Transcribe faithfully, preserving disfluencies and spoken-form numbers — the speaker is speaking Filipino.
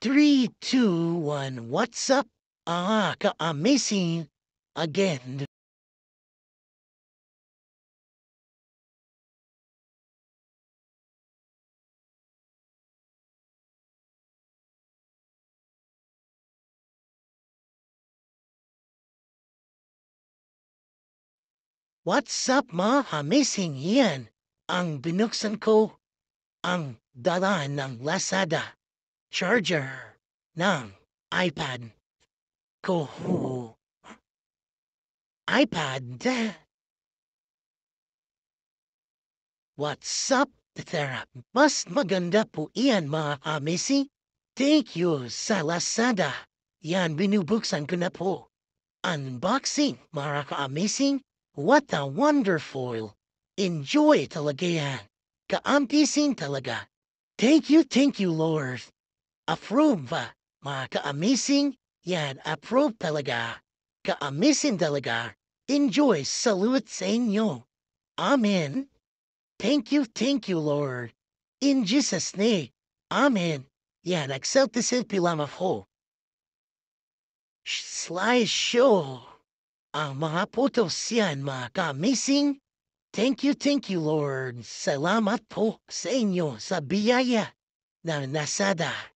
Three, two, one, what's up? Ah, ka-amazing again. What's up, ma? Amazing yan. Ang binuksan ko, ang dala ng Lazada charger ng iPad ko. iPad. What's up, Tara? Mas maganda po iyan, mga amazing. Thank you sa Lazada. Yan, binubuksan ko na po. Unboxing, mga ka-amazing. What a wonderful. Enjoy talaga yan. Ka-amazing talaga. Thank you, thank you, Lord. Approve, ah, mga ka-amazing. Yan, approve talaga. Ka-amazing talaga. Enjoy, salute sa inyo. Amen. Thank you, thank you, Lord. In Jesus' name. Amen. Yan, accept this in pilama ko. Slideshow. Ang mga photos yan, mga ka-amazing. Thank you, thank you, Lord. Salamat po sa inyo sa biyaya ng Lazada.